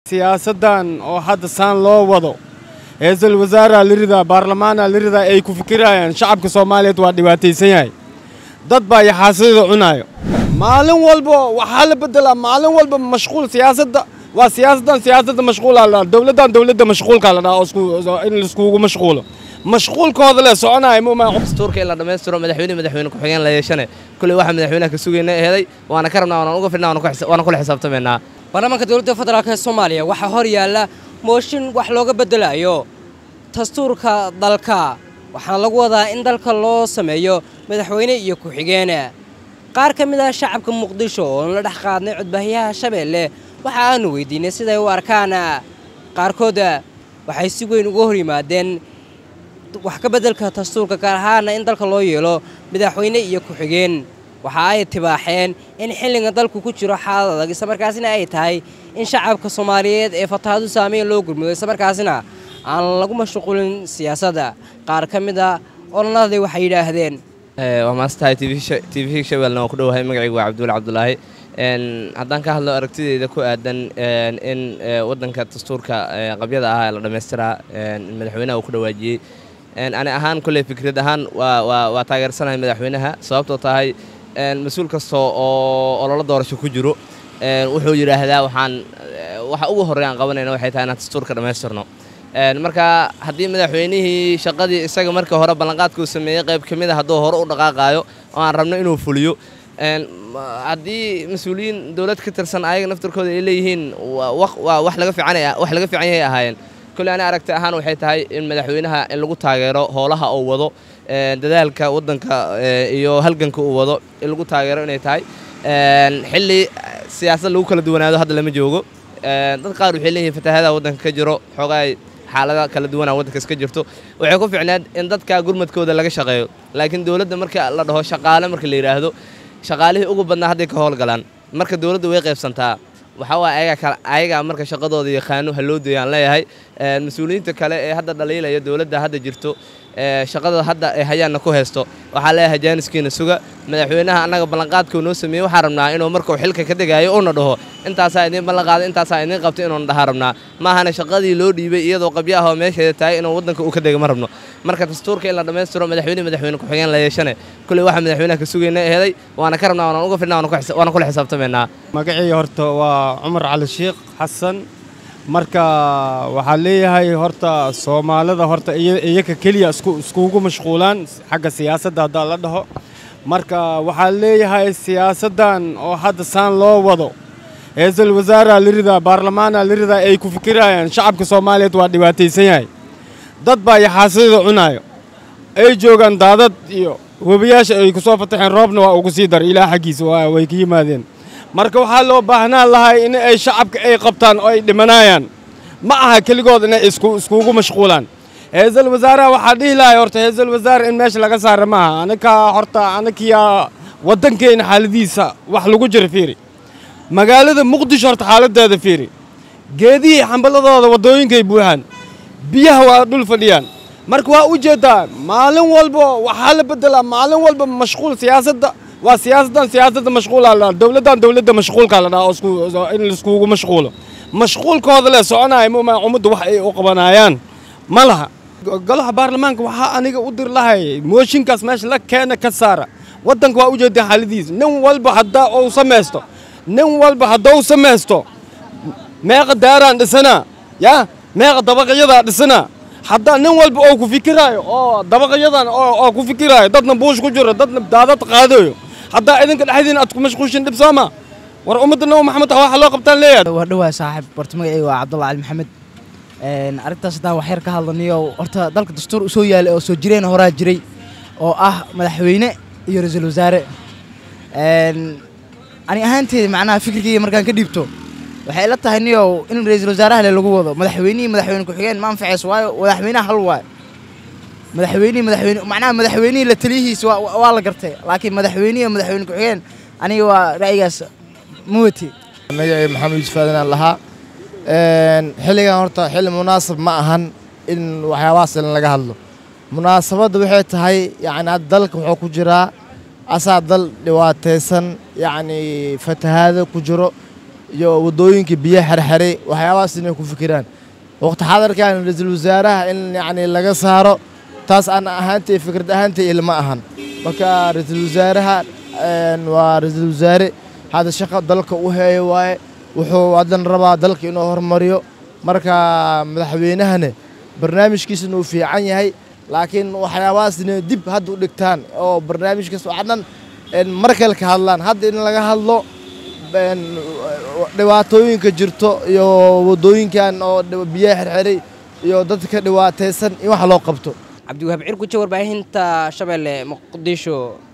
siyaasadan oo hadda saan loo wado ra'iisul wasaare lirida baarlamaanka lirida ay ku fikirayaan shacabka Soomaaliyeed waa dhibaataysan yahay dad baa yaxaasida cunayo maalin walba waxa la bedela maalin walba mashquul siyaasadda waa siyaasadda mashquul ah dawladda mashquulka la dhaho in la iskugu mashquulo mashquulkooda la soconaay ma dastuurka la dhameystiro madaxweyne ku xigeen la yeeshanay kulli waxa madaxweynaha ka sugayna eeday waana ka rabnaa waana uga fidnaa waana ku xisaabtamaynaa barnaamijka dawladda federaalka Soomaaliya waxa hor yaala mooshin wax looga bedelayo dastuurka dalka waxaan lagu wadaa in dalka loo sameeyo madaxweyne iyo ku xigeen qaar ka mid ah shacabka Muqdisho oo la dhax qaadnay codbaahiyaha Shabeelle waxa aanu weydiinay sida ay u arkaan qaarkooda waxay si weyn uga hor yimaadeen wax ka bedelka dastuurka gaar ahaan in dalka loo yeelo madaxweyne iyo ku xigeen waxa ay tibaaxeen in xilliga dalku ku jiro xaalad adag isla markaasina ay tahay in shacabka Soomaaliyeed ee fatahaadu saameyn loo gurmiyo isla markaasina aan lagu mashquulin siyaasadda qaar ka mid ah ololaday waxay yiraahdeen waa maastahay TV Shabeelle ku dhawahay magacaygu waa Cabdullaahi haddaan ka hadlo aragtidayda ku aadan in wadanka dastuurka qabyada ah la dhameystiraa madaxweynaha uu ku dhawaajiyay أنا أهان كل فكرة أهان وتاجر سنة مدحونها صابته تاهي مسؤول كستو أو الله دارش كجرو وحوجر هذا وحأوه هريان قبلنا وحيت أنا تستور كده ما يصيرنا مركا هدي مدحونه شقدي استجا مركا هرب بلغات كوسمية قيب كمية هدو هرب دقاقايو وأنا رمنا إنه فوليو هدي مسؤولين دولة كتير سنة أيق نفتر كده إليهن وحلقة في عنيها هاين كل أنا أركت أهان وحيت هاي المدحوينها اللي قلت هاجروا هولها أو وضو دذلك ودنك يو هلجنك أو وضو اللي قلت هاجروا نيت هاي حلي سياسة لو كل دونا هذا اللي مجوجو تذكروا حلي فتح هذا ودنك كجرو حقاي حالة كل دونا ودنك سكجرتو وعقوب في عناد إن ضدك قرمت كود اللي شغال لكن دولة مركا الله ده شغالة مركا اللي يراهدو شغاله أقول بدنا هذا كهول قلان مركا دولة ويقف سنتها وحوا أيجا مركز شقده ذي خانو هلود يعني لا هاي المسؤولين تكلا هذا دليل يا دولة هذا جرتو شقده هذا هيا نكوهستو وحلاها جانس كين السوق مدحوينها أنا بلغات كونوسمي وحرمنا إنه مركو حلك كده جاي أونه ده أنت سايدين بلغات أنت سايدين قبتي إنه ده حرمنا ما هنا شقدي لودي بيجي قبيها ماشي تاي إنه ودنك وكده مرمنا مركز دستور كلا دمستور مدحوين كحيان لا يشنه كل واحد مدحوينها كسوق هذا وأنا كرمنا وأنا وقف لنا وأنا كل حساب تمنا مقعي هرتا وعمر على الشيخ حسن marka waxa leeyahay horta Soomaalida horta iyaga kaliya iskugu mashquulaan xagga siyaasadda hadda la dhaho marka waxa leeyahay siyaasadan oo hadda saan loo wado ra'iisul wasaare lirida baarlamaanka lirida ay ku fikirayaan shacabka Soomaaliyeed waa dhibaataysan yahay dad baa yaxaasida cunayo ay joogan daadad iyo hubiyaasha ay ku soo fataxeen roobna waa ugu sii dar ilaa xaqiisa way ka yimaadeen marka waxa loo baahnaa lahay in ay shacabka ay qabtaan oo ay dhimanayaan ma aha kaligood in ay iskugu mashquulaan ra'iisul wasaare waxa dhihi lahay horta ra'iisul wasaare in meesha laga saaro ma aha anaka horta anakiya wadankeena xaaladiisa wax lagu jiro fiiri magaalada Muqdisho horta xaaladeeda fiiri geedii xambaladooda wadooyinka ay buuxaan biyaha waa dhul fadhiyaan marka waa u jeedaa maalin walba waxa la bedela maalin walba mashquul siyaasadda waa siyaasadda mashquul ah dawladda mashquulka la dhaho in la iskugu mashquulo mashquulkooda la soconaay ma ummadda wax ay u qabanayaan ma laha golaha baarlamaanka waxa aniga u dir lahay mooshinkaas meesha la keena ka saara wadanka waa u jeedaa xaaladiisa nin walba hadda uu sameysto meeqa daaraan dhisana ya meeqa dabaqyada dhisana hadda nin walba oo ku fikiraayo oo dabaqyadan oo ku fikiraayo dadna buush ku jiro dadna daadad qaadayo hadda idinka dhaxdiin aad ku mashquulshin dib Soomaa war ummadna Maxamed waxa loo qabtaan leeyahay waa dhawaay saaxiib bartamagay waa Cabdullaahi Maxamed arrintaas daa wax yar ka hadlaniyo horta dalka dastuur soo yaalay oo soo jireen horaa jiray oo ah madaxweyne iyo ra'iisul wasaare ani ahaanteed macnaha fikirkayga markaan ka dhiibto waxay la tahay in ra'iisul wasaaraha lagu wado madaxweyne ku xigeen ma anfaceys waayo madaxweynaha hal waayo madaxweyne macnaha madaxweyne la taliyihiis waa la gartay laakiin madaxweyne ku xigeen aniga waa ra'yigaas موتي magacay maxamed Yuusuf Aadan lahaa xilligan horta xilli munaasab ma ahan in waxyaabahaas laga hadlo munaasabadu waxay tahay yani dalka wuxuu ku jiraa asaa dal dhibaataysan yani fatahaado ku jiro iyo wadooyinka biyo xirxiray waxyaabahaas inay ku fikiraan waqti xadarkan ra'iisul wasaaraha in yacni laga saaro taas aan ahaantay fikrad ahaantay ilma ahan marka ra'iisul wasaaraha waa ra'iisul wasaare hada shaqo dalka u heeyo waaye wuxuu wadan rabaa dalka inuu hormariyo marka madaxweynahana barnaamijkiisuna uu fiican yahay laakiin waxyaabahaasna dib hadda u dhigtaan oo barnaamijkaas waxaan mar kale ka hadlaan hadda in laga hadlo dhibaatooyinka jirto iyo wadooyinkan oo biyo xirxiray iyo dadka dhibaataysan in wax loo qabto cabdiwahaab cirku jawar baahinta Shabeelle Muqdisho